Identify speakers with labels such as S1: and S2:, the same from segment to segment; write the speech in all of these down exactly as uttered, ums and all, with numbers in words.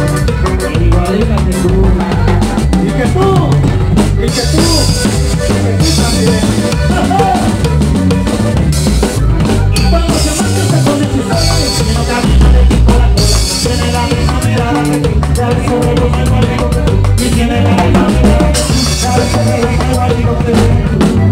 S1: igualita que tú, y que tú, y que tú, y que tú también. Cuando se marcha con hechiceros, y no camina de tipo la cola, tiene la misma mirada que tú, sabe sobre lo más igualito que tú, y tiene la misma mirada que tú, sabe sobre lo más igualito que tú.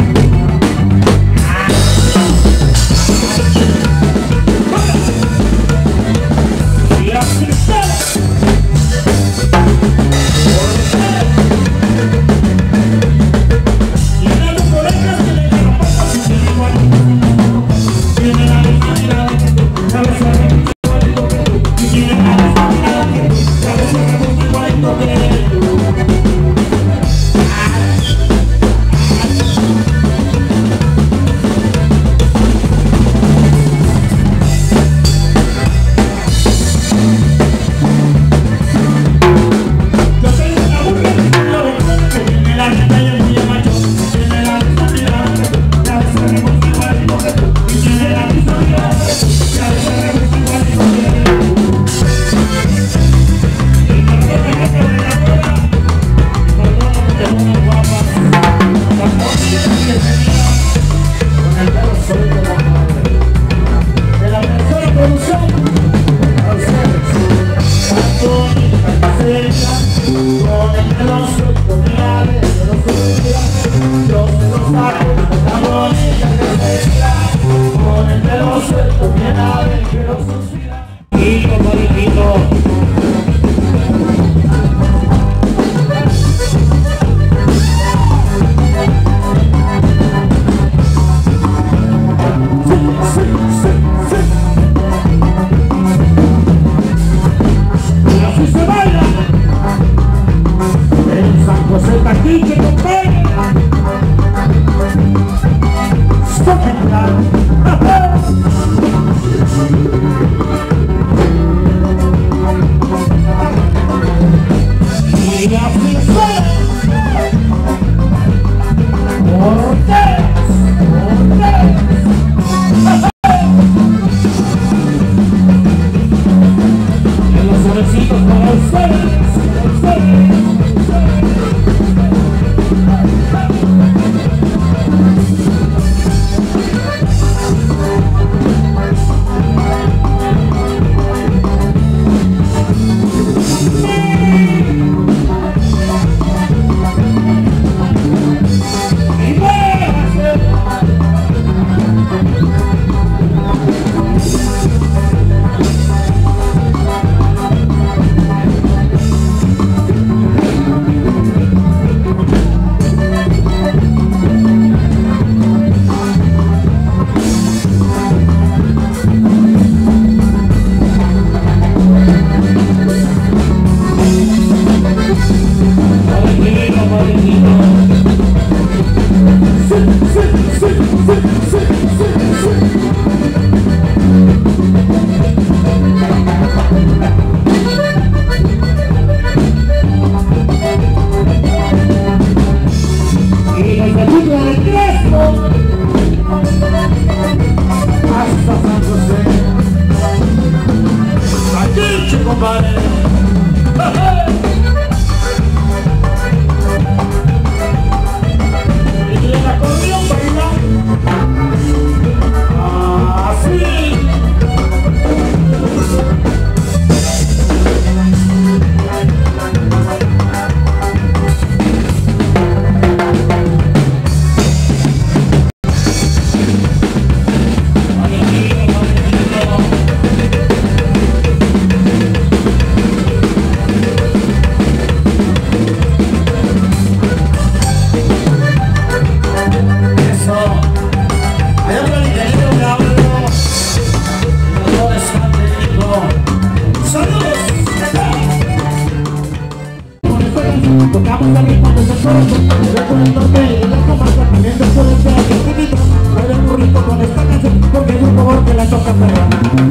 S2: Tocamos el ritmo desde el corazón, yo con el norte y la comarca también después de ser aquí poquito. Baila el burrito con esta canción porque hay un favor que la toca perder.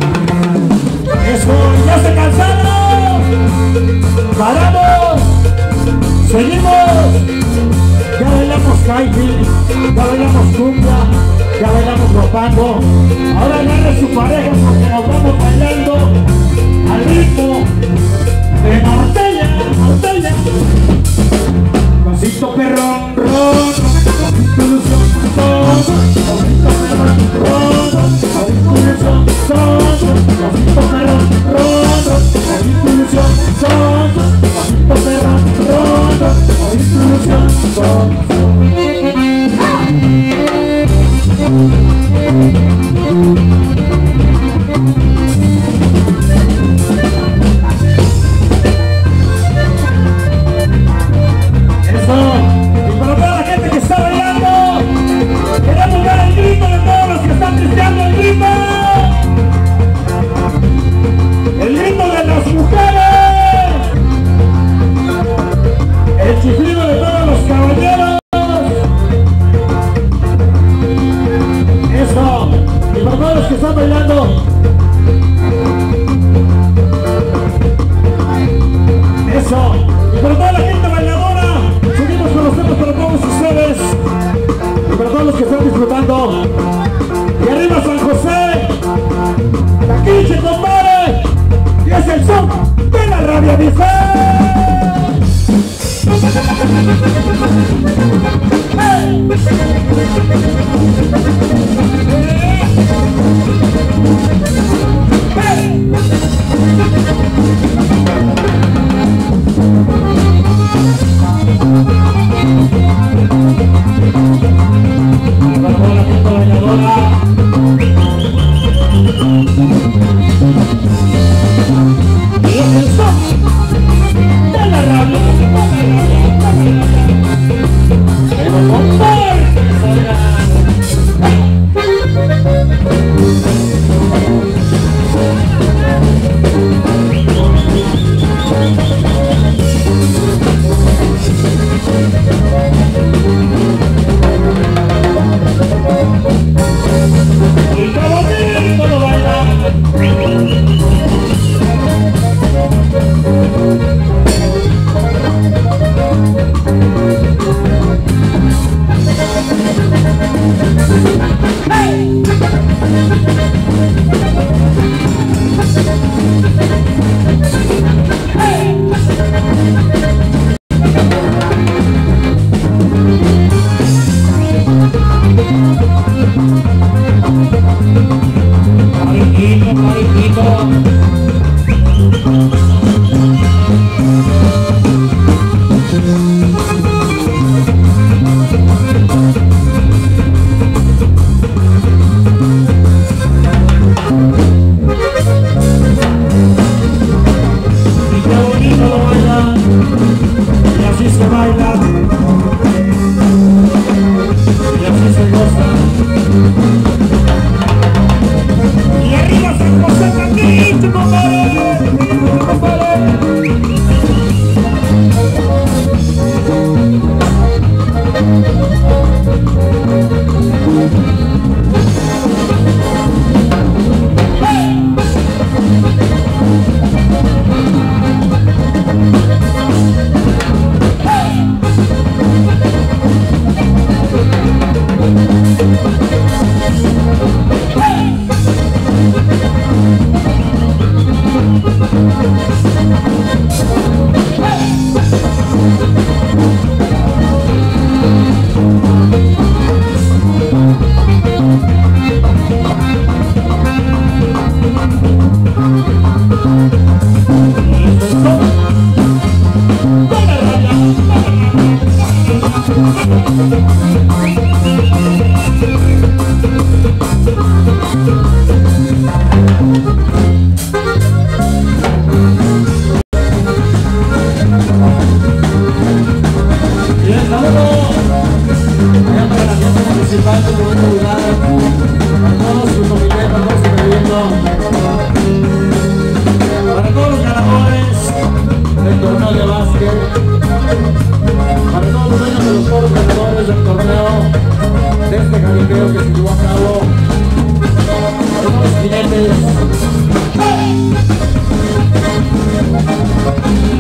S2: Eso, ya se cansaron. Paramos. Seguimos. Ya bailamos caipi, ya bailamos cumbia, ya bailamos ropango. Ahora agarre su pareja porque nos vamos bailando al ritmo de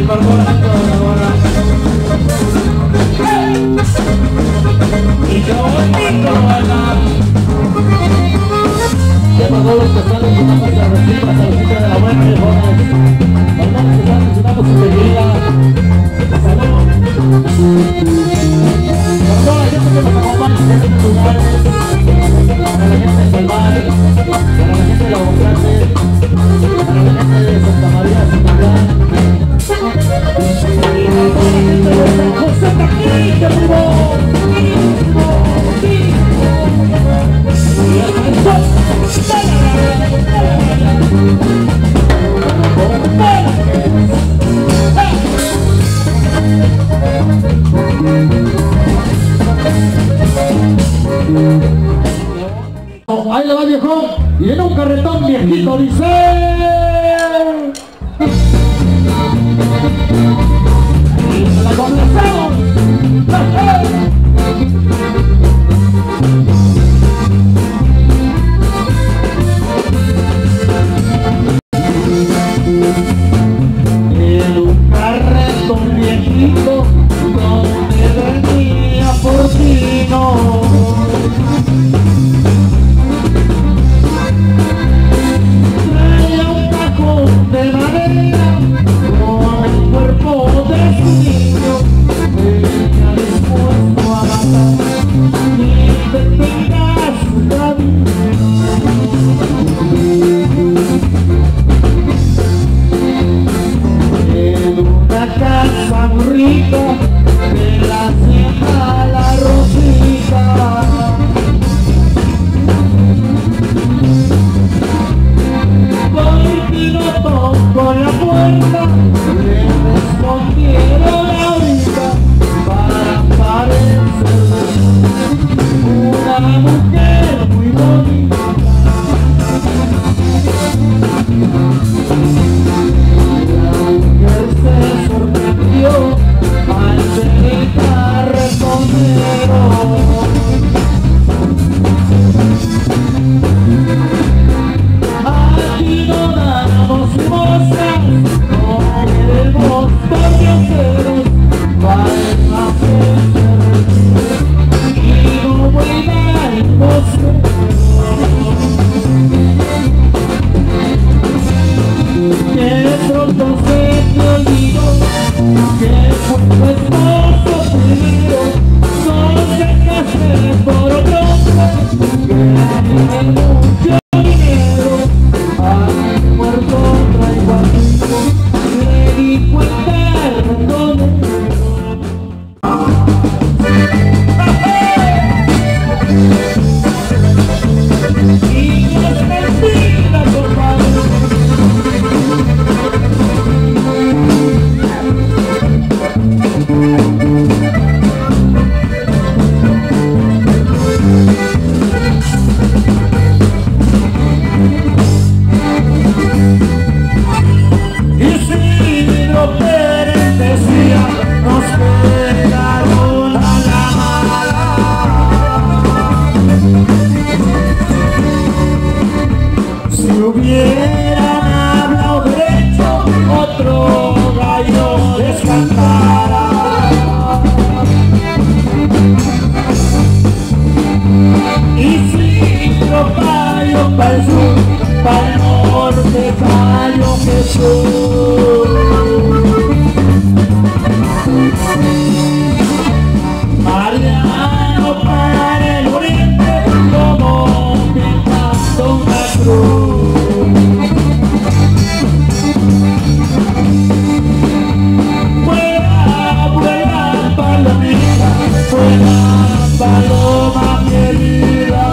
S2: Ahí le va viejón y en un carretón viejito dice y se la complacemos. En un carretón viejito donde venía Porcino, de madera con el cuerpo de su niño, venía dispuesto a matar y detenga su camino. En una casa muy rica de la hacienda La Rosita, tocó la puerta, le respondieron ahorita para parecerle una mujer muy bonita. La mujer se sorprendió al ver el carretonero. Aquí no damos mostras, no queremos pordiosero, vayan a hacer y no vuelvan al vocero. Que pronto se te olvidó que fue tu esposo primero, no se case por otro hombre que tiene mucho dinero. A mi muerto traigo amigo, le di cuenta el rondonero. Y no se me olvida, compadre. Hubieran hablado derecho, otro gallo les cantara. Y cinco gallos para el sur, para el norte, gallo Jesús. Mariano para el oriente, como pintando una cruz. Paloma querida,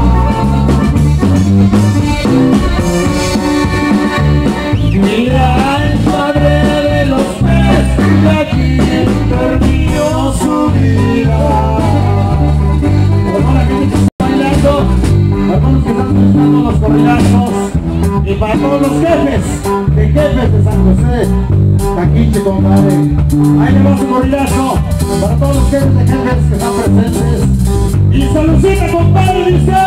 S2: mira el padre de los peces que aquí perdió su vida. Hermana que está bailando, hermanos que están pensando los corridazos, y para todos los jefes, de jefes de San José, Taquiche, compadre, ahí le va su corridazo. Para todos los jefes de jefes que están presentes. Y saludcita, compadre, dice.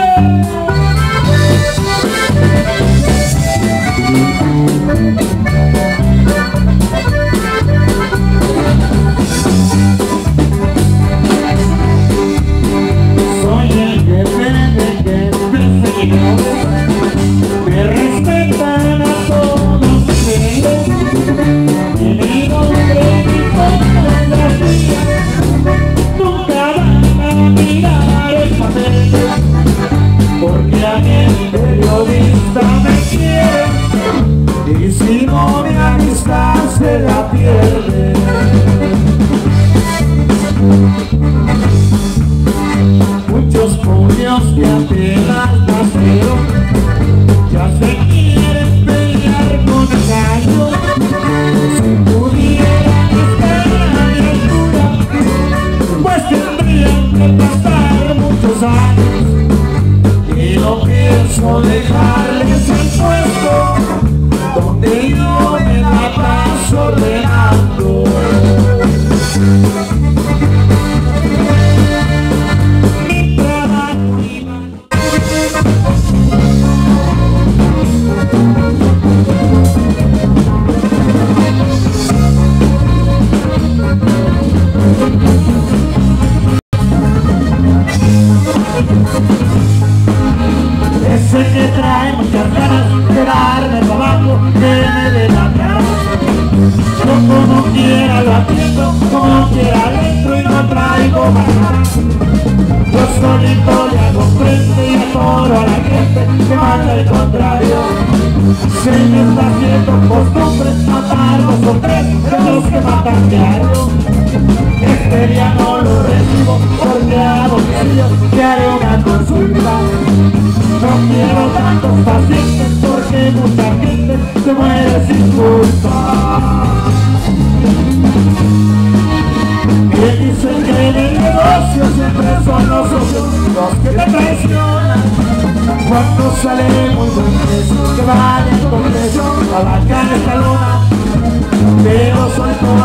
S2: mañana. Yo solito le hago frente y atoro a la gente que manda el contrario. Se me está haciendo costumbre matar dos o tres de los que matan diario. Este día no lo recibo porque a domicilio te haré una consulta. No quiero tantos pacientes porque mucha gente se muere sin culpa. Y dicen que en el negocio siempre son los socios los que te traicionan. Cuando sale muy buen precio, que vale con precio a la cara esta luna. Pero soy todo